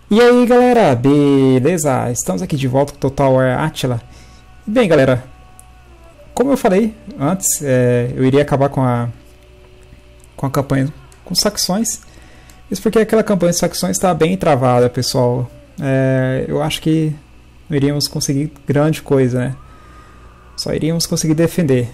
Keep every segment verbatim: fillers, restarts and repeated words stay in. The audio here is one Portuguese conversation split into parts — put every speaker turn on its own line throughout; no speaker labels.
E aí galera, beleza? Estamos aqui de volta com Total War Attila. Bem galera, como eu falei antes, é, eu iria acabar com a, com a campanha com facções. Isso porque aquela campanha de facções está bem travada, pessoal. É, eu acho que não iríamos conseguir grande coisa, né? Só iríamos conseguir defender.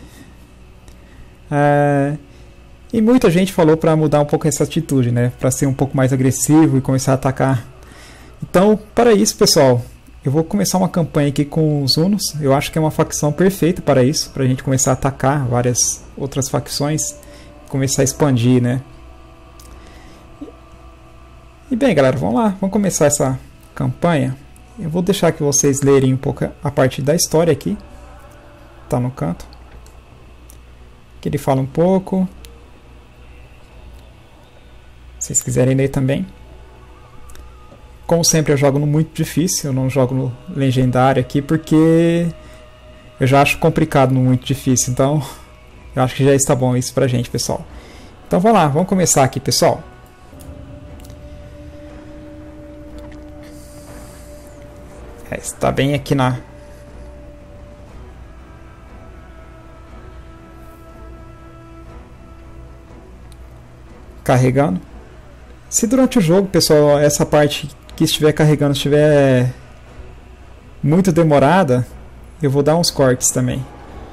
É, e muita gente falou para mudar um pouco essa atitude, né? Para ser um pouco mais agressivo e começar a atacar. Então, para isso, pessoal, eu vou começar uma campanha aqui com os Hunos. Eu acho que é uma facção perfeita para isso, para a gente começar a atacar várias outras facções, começar a expandir, né? E bem, galera, vamos lá, vamos começar essa campanha. Eu vou deixar que vocês lerem um pouco a parte da história aqui, tá no canto, que ele fala um pouco. Se vocês quiserem ler também. Como sempre, eu jogo no muito difícil, eu não jogo no legendário aqui porque eu já acho complicado no muito difícil, então eu acho que já está bom isso pra gente, pessoal. Então vamos lá, vamos começar aqui, pessoal. É, está bem aqui na... carregando. Se durante o jogo, pessoal, essa parte que estiver carregando estiver muito demorada, eu vou dar uns cortes também.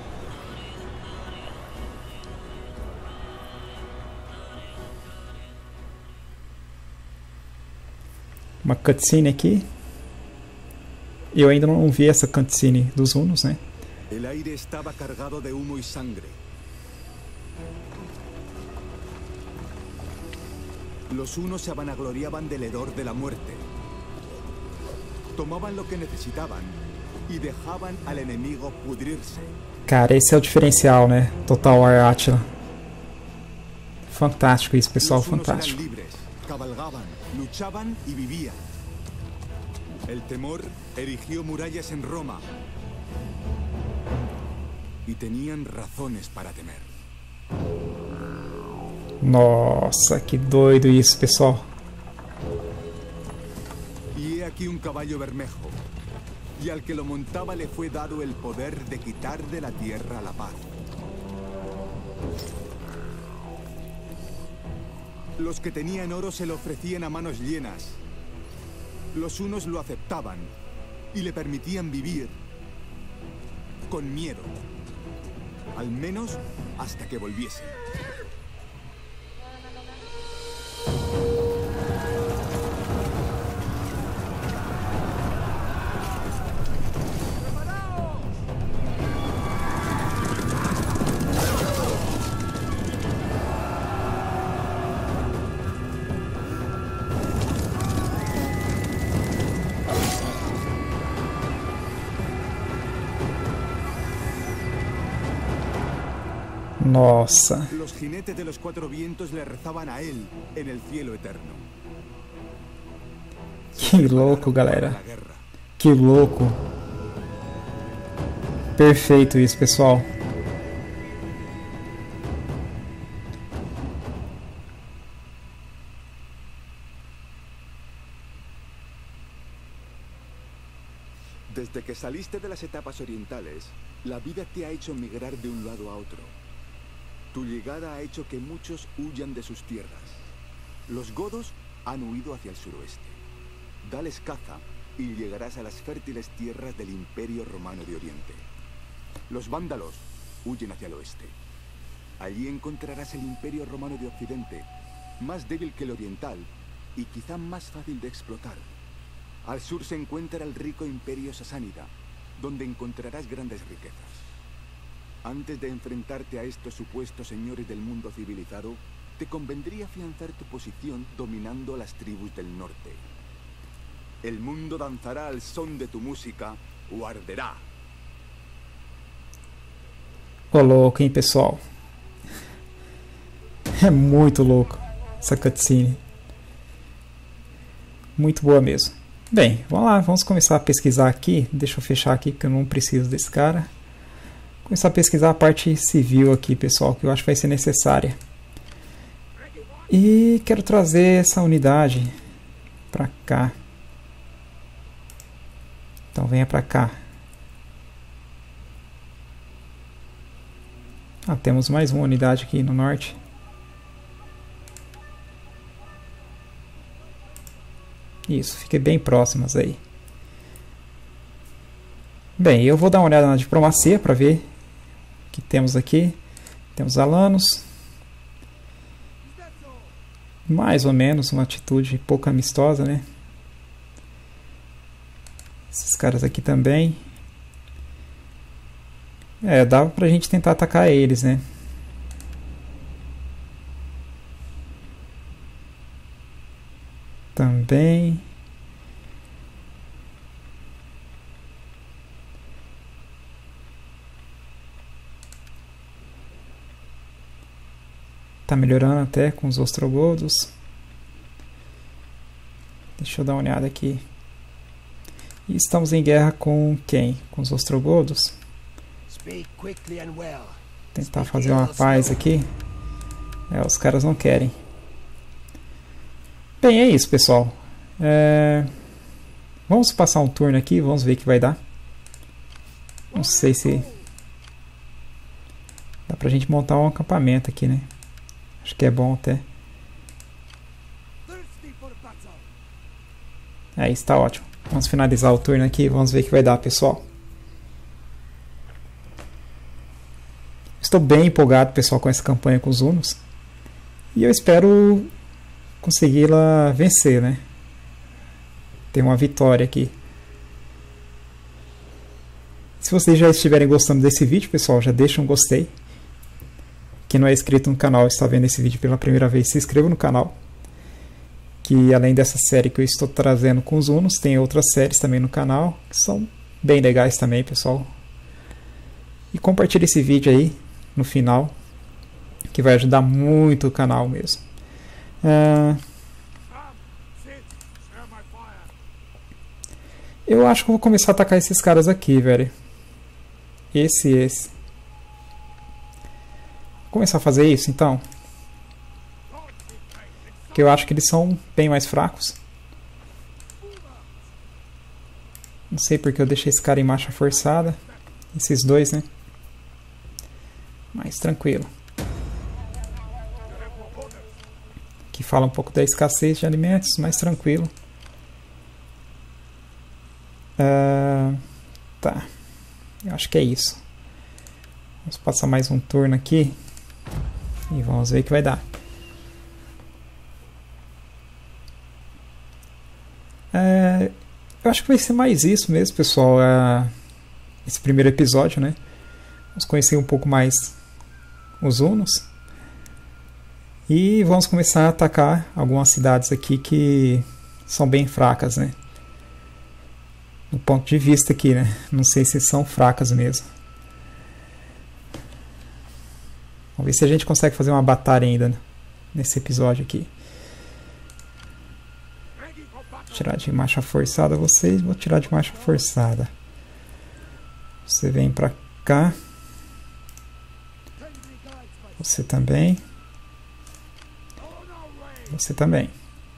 Uma cutscene aqui. Eu ainda não vi essa cutscene dos Hunos, né?
El aire estaba cargado de humo y sangre. Los Hunos se vanagloriaban del hedor de la muerte. Tomaban lo que necesitaban y dejaban al enemigo pudrirse.
Cara, esse é o diferencial, né? Total War Attila. Fantástico isso, pessoal, fantástico.
Eran libres, cabalgaban, luchaban y vivían. El temor erigió murallas en Roma. Y tenían razones para temer.
Nossa, que doido isso, pessoal.
Y he aquí un caballo bermejo, y al que lo montaba le fue dado el poder de quitar de la tierra la paz. Los que tenían oro se lo ofrecían a manos llenas. Los unos lo aceptaban y le permitían vivir con miedo, al menos hasta que volviese.
Nossa.
Los jinetes de los cuatro vientos le rezaban a él en el cielo eterno.
Que louco, galera. Que louco. Perfeito isso, pessoal.
Desde que saliste de las etapas orientales, la vida te ha hecho migrar de un lado a otro. Tu llegada ha hecho que muchos huyan de sus tierras. Los godos han huido hacia el suroeste. Dales caza y llegarás a las fértiles tierras del Imperio Romano de Oriente. Los vándalos huyen hacia el oeste. Allí encontrarás el Imperio Romano de Occidente, más débil que el oriental y quizá más fácil de explotar. Al sur se encuentra el rico Imperio Sasánida, donde encontrarás grandes riquezas. Antes de enfrentarte a estos supuestos señores del mundo civilizado, te convendría afianzar tu posición dominando las tribus del norte. El mundo danzará al son de tu música o arderá.
Ô louco, hein, pessoal? É muito louco essa cutscene. Muito boa mesmo. Bem, vamos lá, vamos começar a pesquisar aqui. Deixa eu fechar aqui que eu não preciso desse cara. Começar a pesquisar a parte civil aqui, pessoal, que eu acho que vai ser necessária. E quero trazer essa unidade pra cá. Então venha pra cá. Ah, temos mais uma unidade aqui no norte. Isso, fiquem bem próximas aí. Bem, eu vou dar uma olhada na diplomacia para ver o que temos aqui. Temos alanos. Mais ou menos uma atitude pouco amistosa, né? Esses caras aqui também. É, dava pra gente tentar atacar eles, né? Também. Tá melhorando até com os ostrogodos. Deixa eu dar uma olhada aqui. E estamos em guerra com quem? Com os ostrogodos? Tentar fazer uma paz aqui. É, os caras não querem. Bem, é isso, pessoal. É... Vamos passar um turno aqui, vamos ver o que vai dar. Não sei se dá pra gente montar um acampamento aqui, né? Acho que é bom até. Aí está ótimo. Vamos finalizar o turno aqui, vamos ver o que vai dar, pessoal. Estou bem empolgado, pessoal, com essa campanha com os hunos. E eu espero consegui-la vencer, né? Ter uma vitória aqui. Se vocês já estiverem gostando desse vídeo, pessoal, já deixa um gostei. Quem não é inscrito no canal e está vendo esse vídeo pela primeira vez, se inscreva no canal. Que além dessa série que eu estou trazendo com os hunos, tem outras séries também no canal, que são bem legais também, pessoal. E compartilhe esse vídeo aí no final, que vai ajudar muito o canal mesmo. Uh, eu acho que eu vou começar a atacar esses caras aqui, velho. Esse e esse. Vou começar a fazer isso, então. Porque eu acho que eles são bem mais fracos. Não sei porque eu deixei esse cara em marcha forçada. Esses dois, né? Mais tranquilo. Aqui fala um pouco da escassez de alimentos, mais tranquilo. Uh, tá. Eu acho que é isso. Vamos passar mais um turno aqui. E vamos ver o que vai dar. É, eu acho que vai ser mais isso mesmo, pessoal. É, esse primeiro episódio, né? Vamos conhecer um pouco mais os hunos. E vamos começar a atacar algumas cidades aqui que são bem fracas, né? Do ponto de vista aqui, né? Não sei se são fracas mesmo. Vamos ver se a gente consegue fazer uma batalha ainda, né? Nesse episódio aqui. Vou tirar de marcha forçada vocês, vou tirar de marcha forçada. Você vem pra cá. Você também. Você também.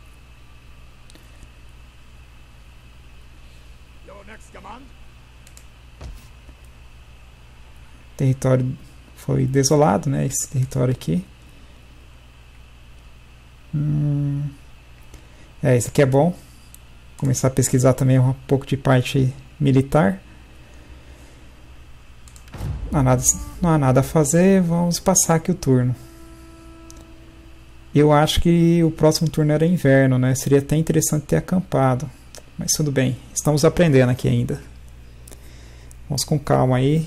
O território foi desolado, né? Esse território aqui. Hum. É, esse aqui é bom. Começar a pesquisar também um pouco de parte militar. Não há nada, não há nada a fazer, vamos passar aqui o turno. Eu acho que o próximo turno era inverno, né? Seria até interessante ter acampado. Mas tudo bem, estamos aprendendo aqui ainda. Vamos com calma aí.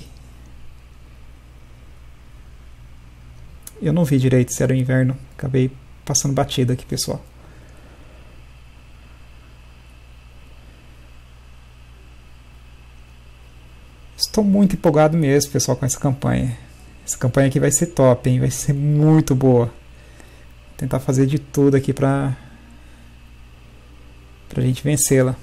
Eu não vi direito se era o inverno. Acabei passando batida aqui, pessoal. Estou muito empolgado mesmo, pessoal, com essa campanha. Essa campanha aqui vai ser top, hein? Vai ser muito boa. Vou tentar fazer de tudo aqui pra, pra gente vencê-la.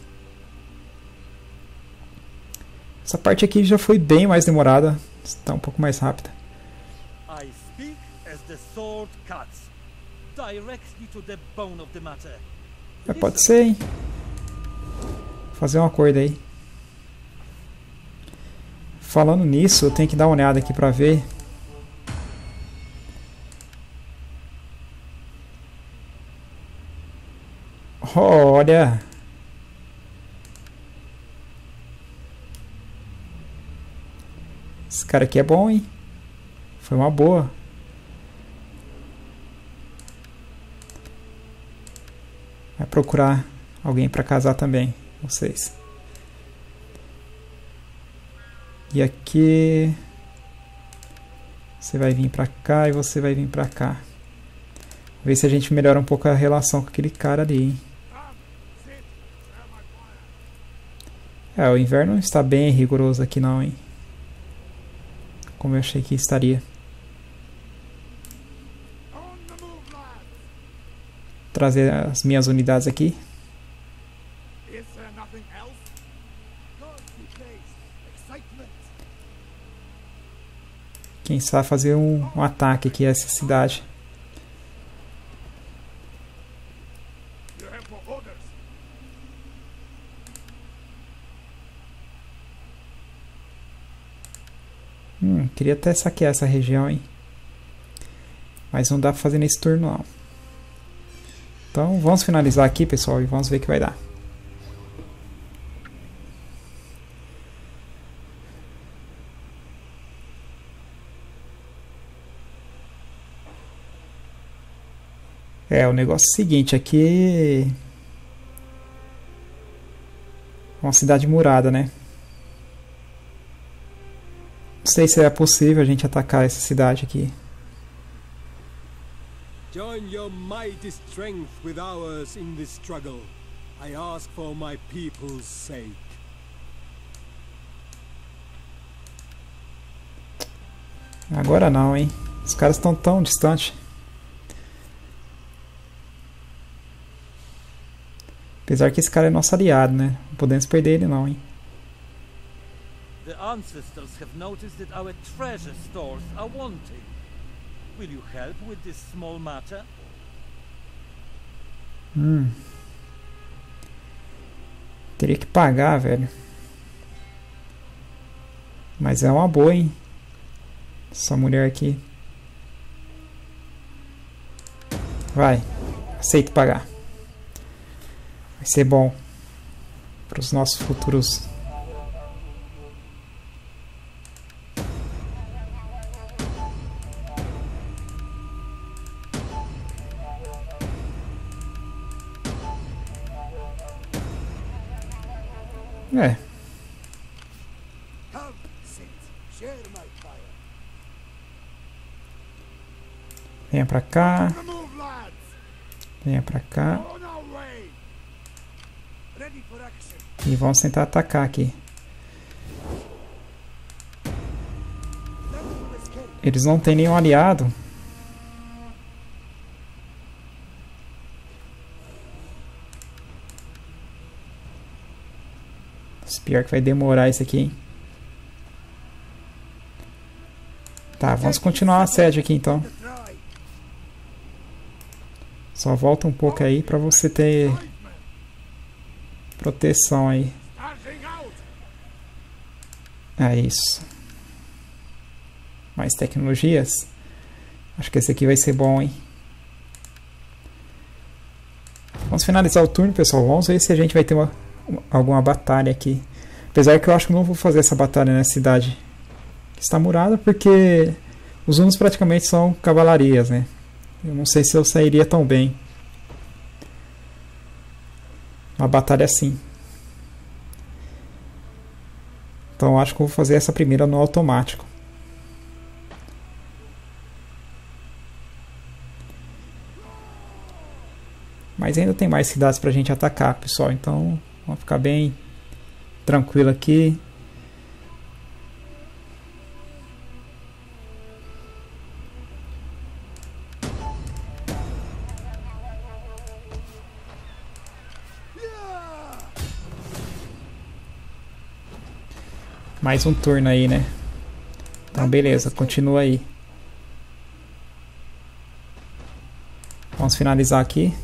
Essa parte aqui já foi bem mais demorada. Está um pouco mais rápida.
I speak as the sword cuts, directly to the bone of the matter.
É, pode ser, hein? Vou fazer um acordo aí. Falando nisso, eu tenho que dar uma olhada aqui pra ver. Olha! Esse cara aqui é bom, hein? Foi uma boa. Vai procurar alguém pra casar também, vocês. E aqui você vai vir pra cá e você vai vir pra cá. Ver se a gente melhora um pouco a relação com aquele cara ali, hein? É, o inverno não está bem rigoroso aqui não, hein? Como eu achei que estaria. Trazer as minhas unidades aqui. Quem sabe fazer um, um ataque aqui a essa cidade. Hum, queria até saquear essa região, hein? Mas não dá pra fazer nesse turno, não. Então vamos finalizar aqui, pessoal, e vamos ver o que vai dar. É, o negócio é o seguinte, aqui é uma cidade murada, né? Não sei se é possível a gente atacar essa cidade aqui.
Join your mighty strength with ours in this struggle. I ask for my people's sake.
Agora não, hein? Os caras estão tão distantes. Apesar que esse cara é nosso aliado, né? Não podemos perder ele não, hein?
The ancestors have noticed that our treasure stores are wanting. Will you help with this small matter?
Hum. Teria que pagar, velho. Mas é uma boa, hein? Essa mulher aqui. Vai. Aceito pagar. Vai ser bom para os nossos futuros. É. Venha pra cá. Venha pra cá. E vamos tentar atacar aqui. Eles não têm nenhum aliado. Pior que vai demorar isso aqui, hein? Tá, vamos continuar a sede aqui então. Só volta um pouco aí pra você ter proteção aí. É isso. Mais tecnologias. Acho que esse aqui vai ser bom, hein? Vamos finalizar o turno, pessoal. Vamos ver se a gente vai ter uma, alguma batalha aqui. Apesar que eu acho que não vou fazer essa batalha na cidade que está murada, porque os hunos praticamente são cavalarias, né? Eu não sei se eu sairia tão bem uma batalha assim. Então eu acho que eu vou fazer essa primeira no automático. Mas ainda tem mais cidades pra gente atacar, pessoal. Então vamos ficar bem tranquilo aqui. Mais um turno aí, né? Então beleza, continua aí. Vamos finalizar aqui.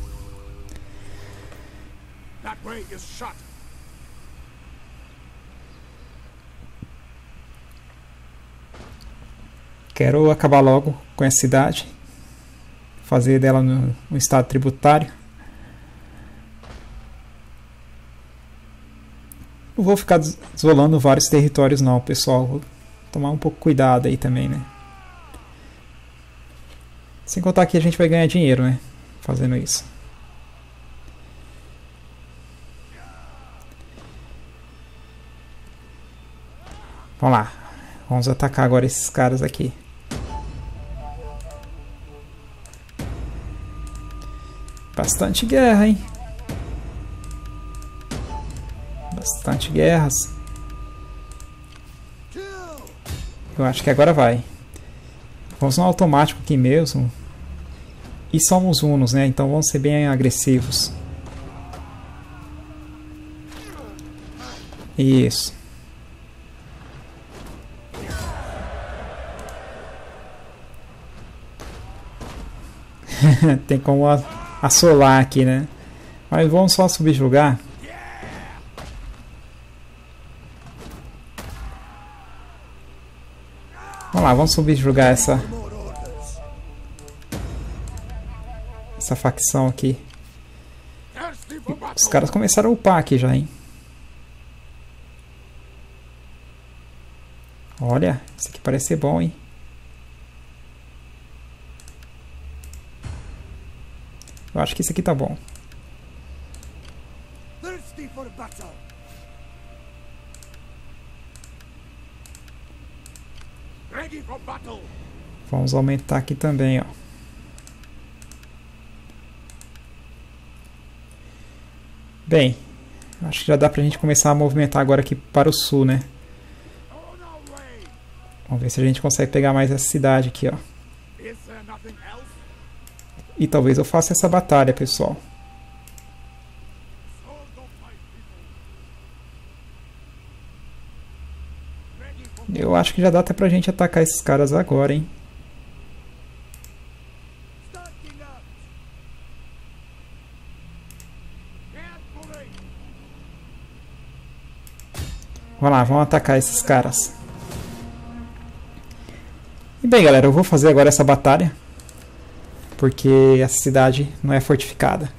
Quero acabar logo com essa cidade. Fazer dela no, no estado tributário. Não vou ficar isolando vários territórios não, pessoal. Vou tomar um pouco cuidado aí também, né? Sem contar que a gente vai ganhar dinheiro, né? Fazendo isso. Vamos lá. Vamos atacar agora esses caras aqui. Bastante guerra, hein? Bastante guerras. Eu acho que agora vai. Vamos no automático aqui mesmo. E somos unos, né? Então vamos ser bem agressivos. Isso. Tem como assolar aqui, né? Mas vamos só subjugar. Vamos lá, vamos subjugar essa essa facção aqui. Os caras começaram a upar aqui já, hein? Olha, isso aqui parece ser bom, hein? Eu acho que isso aqui tá bom. Vamos aumentar aqui também, ó. Bem, acho que já dá pra gente começar a movimentar agora aqui para o sul, né? Vamos ver se a gente consegue pegar mais essa cidade aqui, ó. E talvez eu faça essa batalha, pessoal. Eu acho que já dá até pra gente atacar esses caras agora, hein? Vamos lá, vamos atacar esses caras. E bem, galera, eu vou fazer agora essa batalha. Porque essa cidade não é fortificada.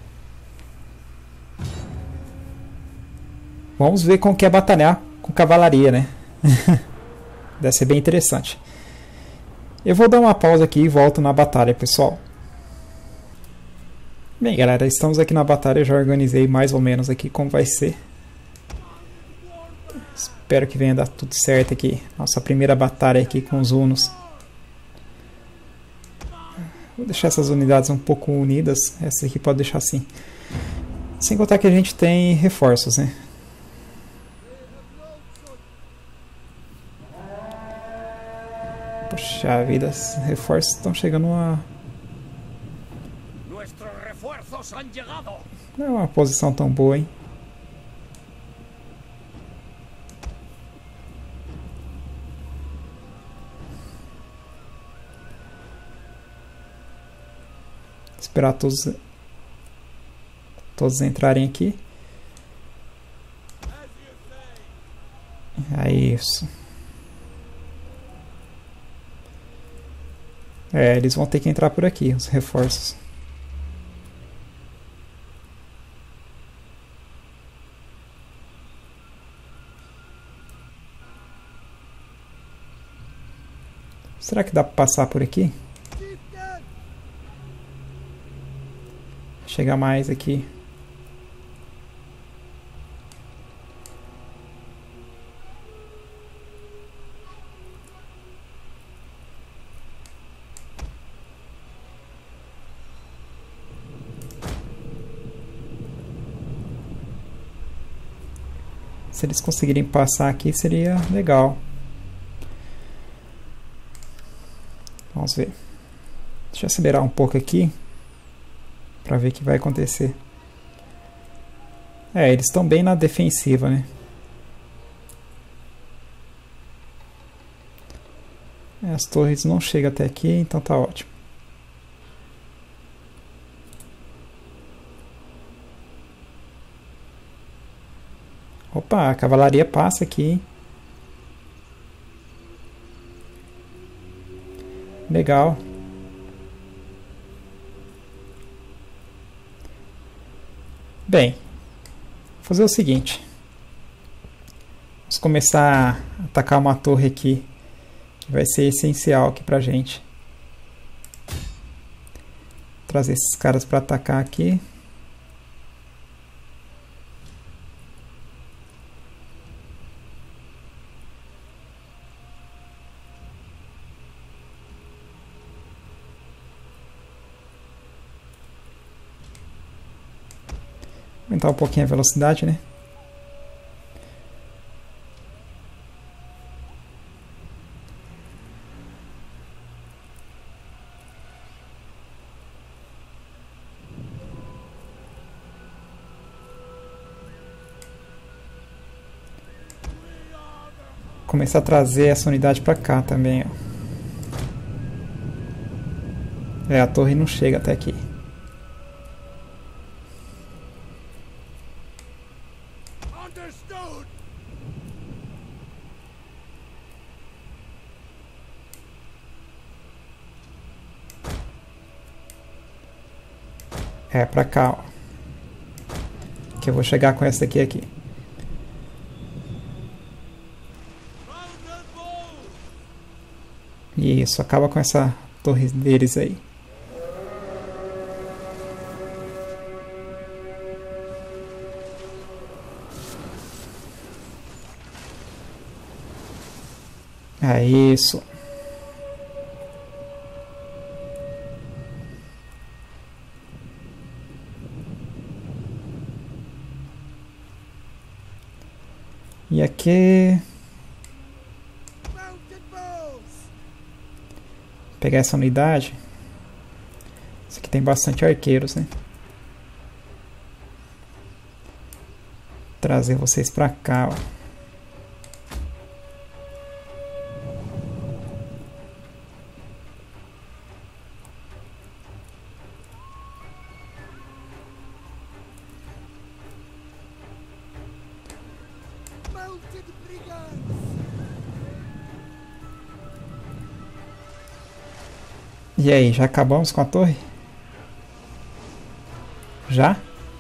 Vamos ver como que é batalhar com cavalaria, né? Deve ser bem interessante. Eu vou dar uma pausa aqui e volto na batalha, pessoal. Bem, galera, estamos aqui na batalha. Eu já organizei mais ou menos aqui como vai ser. Espero que venha dar tudo certo aqui. Nossa primeira batalha aqui com os hunos. Vou deixar essas unidades um pouco unidas. Essa aqui pode deixar assim. Sem contar que a gente tem reforços, né? Poxa vida, esses reforços estão chegando a... Não é uma posição tão boa, hein? Esperar todos todos entrarem aqui. É isso. É, eles vão ter que entrar por aqui, os reforços. Será que dá para passar por aqui? Chegar mais aqui. Se eles conseguirem passar aqui, seria legal. Vamos ver. Deixa eu acelerar um pouco aqui. Pra ver o que vai acontecer. É, eles estão bem na defensiva, né? As torres não chegam até aqui, então tá ótimo. Opa, a cavalaria passa aqui, hein? Legal. Bem, vou fazer o seguinte. Vamos começar a atacar uma torre aqui, que vai ser essencial aqui pra gente. Trazer esses caras para atacar aqui. Aumentar um pouquinho a velocidade, né? Começar a trazer essa unidade para cá também, ó. É, a torre não chega até aqui. É, pra cá, ó. Que eu vou chegar com essa aqui aqui. Isso, acaba com essa torre deles aí. É isso. E aqui... Pegar essa unidade. Isso aqui tem bastante arqueiros, né? Trazer vocês pra cá, ó. E aí, já acabamos com a torre? Já?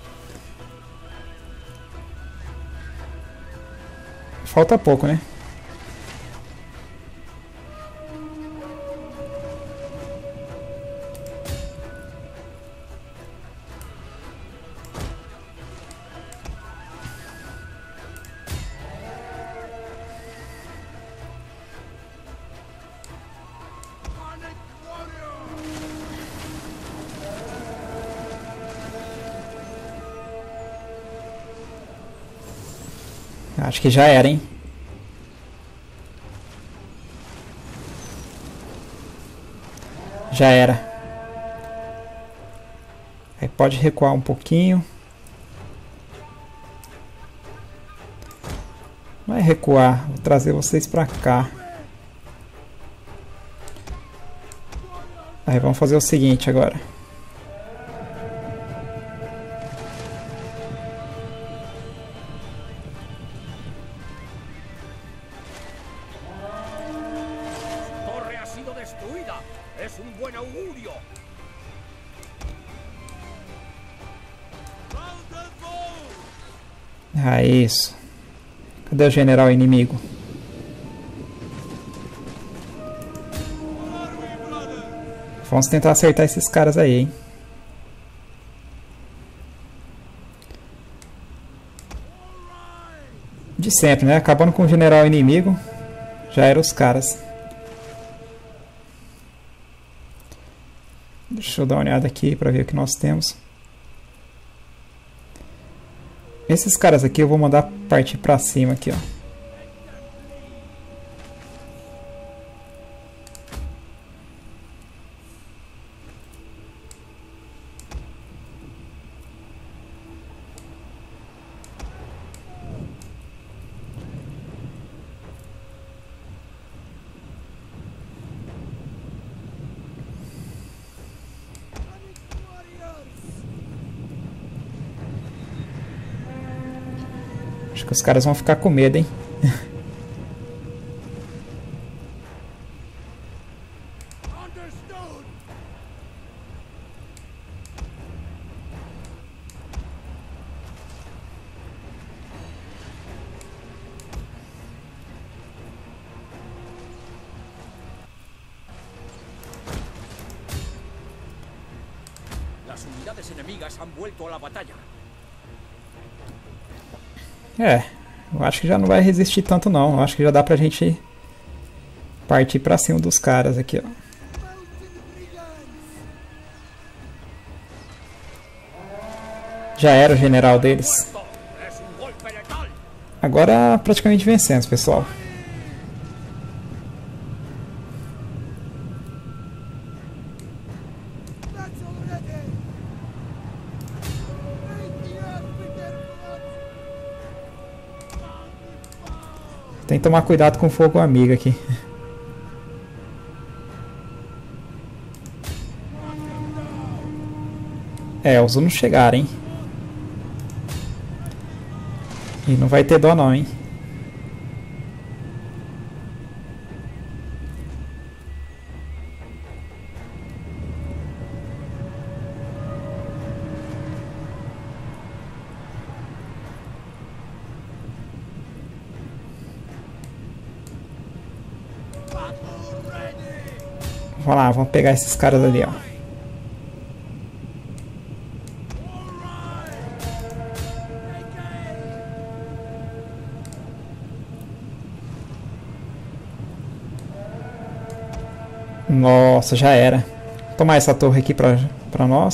Falta pouco, né? Acho que já era, hein? Já era. Aí pode recuar um pouquinho. Vai recuar. Vou trazer vocês pra cá. Aí vamos fazer o seguinte agora. Ah, isso. Cadê o general inimigo? Vamos tentar acertar esses caras aí, hein? De sempre, né? Acabando com o general inimigo, já eram os caras. Deixa eu dar uma olhada aqui para ver o que nós temos. Esses caras aqui eu vou mandar partir pra cima aqui, ó. Acho que os caras vão ficar com medo, hein?
unidades enemigas han vuelto a la batalla.
É, eu acho que já não vai resistir tanto não. Eu acho que já dá pra gente partir pra cima dos caras aqui, ó. Já era o general deles. Agora praticamente vencemos, pessoal. Tem que tomar cuidado com o fogo amigo aqui. É, os Hunos chegaram, hein? E não vai ter dó não, hein? Vamos lá, vamos pegar esses caras ali, ó. Nossa, já era. Vou tomar essa torre aqui pra, pra nós.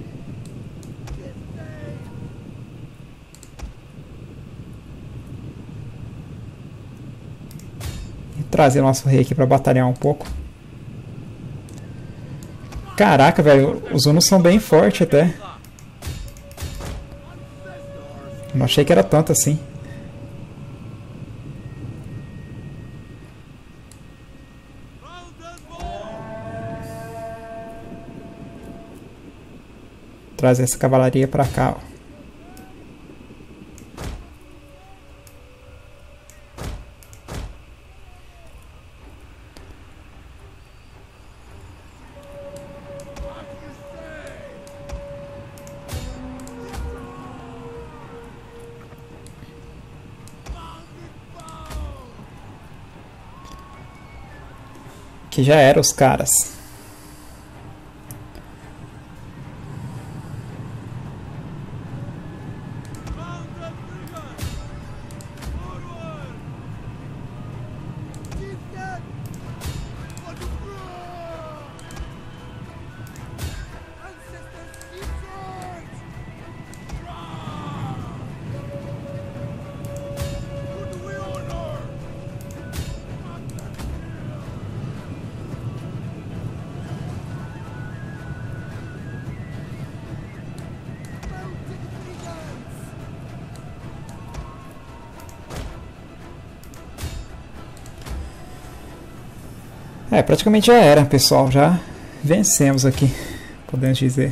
E trazer nosso rei aqui pra batalhar um pouco. Caraca, velho, os Hunos são bem fortes até. Não achei que era tanto assim. Trazer essa cavalaria pra cá, ó. Que já eram os caras. É, praticamente já era, pessoal. Já vencemos aqui, podemos dizer.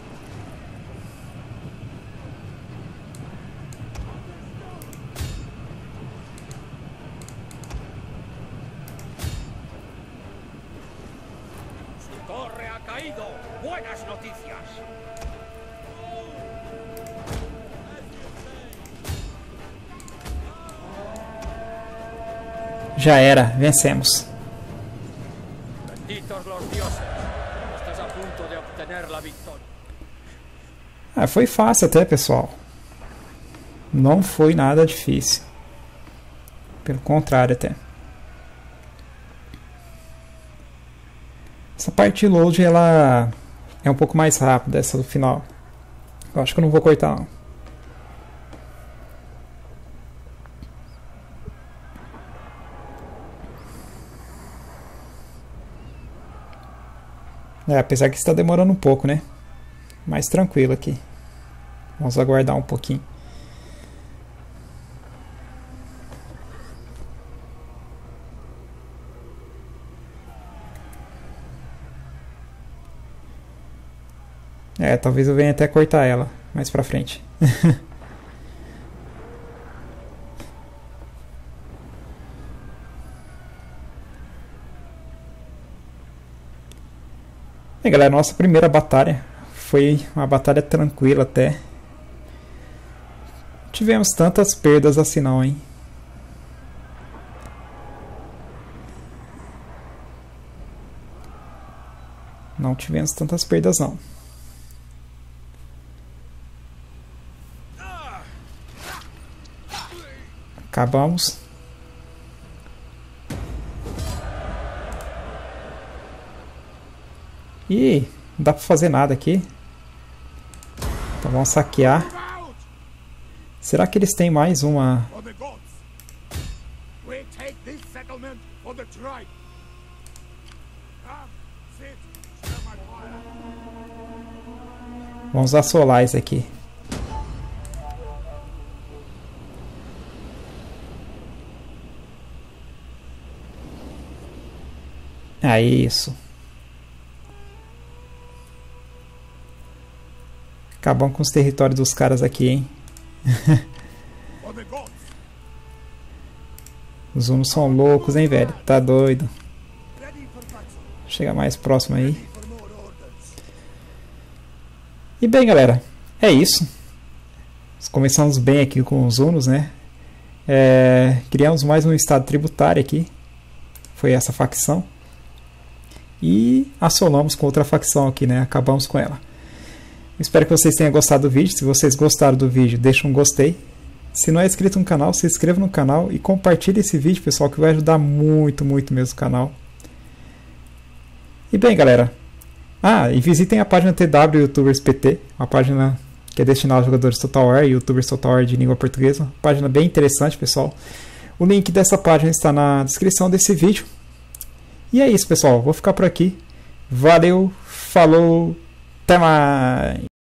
Su torre ha caído. Buenas noticias.
Já era, vencemos.
Benditos los dioses. Estás a punto de obtener la victoria.
Ah, foi fácil até, pessoal. Não foi nada difícil. Pelo contrário até. Essa parte de load, ela é um pouco mais rápida, essa do final. Eu acho que eu não vou cortar não. É, apesar que está demorando um pouco, né? Mais tranquilo aqui. Vamos aguardar um pouquinho. É, talvez eu venha até cortar ela mais pra frente. E galera, nossa primeira batalha foi uma batalha tranquila até. Tivemos tantas perdas assim não, hein? Não tivemos tantas perdas não. Acabamos. Ih, não dá pra fazer nada aqui. Então vamos saquear. Será que eles têm mais uma... Vamos assolar isso aqui. É isso. Acabamos com os territórios dos caras aqui, hein? Os hunos são loucos, hein, velho? Tá doido. Chega mais próximo aí. E bem, galera, é isso. Começamos bem aqui com os hunos, né? É, criamos mais um estado tributário aqui. Foi essa facção. E assolamos com outra facção aqui, né? Acabamos com ela. Espero que vocês tenham gostado do vídeo. Se vocês gostaram do vídeo, deixa um gostei. Se não é inscrito no canal, se inscreva no canal e compartilhe esse vídeo, pessoal, que vai ajudar muito, muito mesmo o canal. E bem, galera, ah, e visitem a página T W Youtubers P T, uma página que é destinada aos jogadores Total War e Youtubers Total War de língua portuguesa. Uma página bem interessante, pessoal. O link dessa página está na descrição desse vídeo. E é isso, pessoal. Vou ficar por aqui. Valeu, falou, até mais!